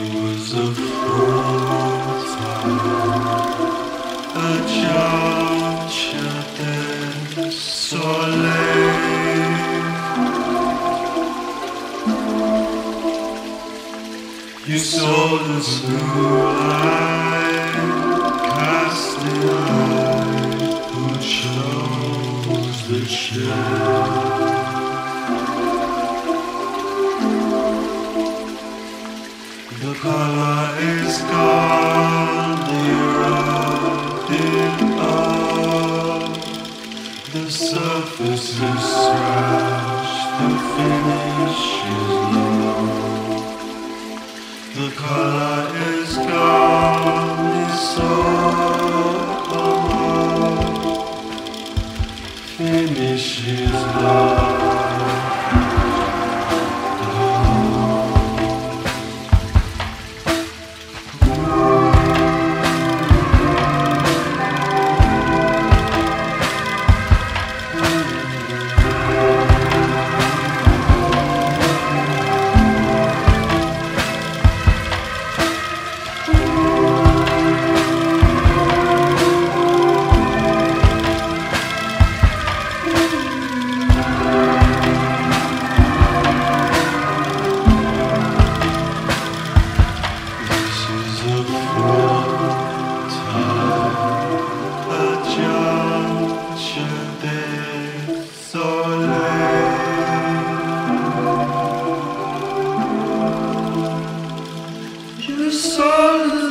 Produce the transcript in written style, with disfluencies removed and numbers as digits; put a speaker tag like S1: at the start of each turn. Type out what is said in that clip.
S1: was a full time, a juncture del soleil. You saw the smooth light, casting light, who chose the shade. The color is gone, the eroded up. The surface is scratched, the finish is low. The color is gone, it's all finish is low. You saw the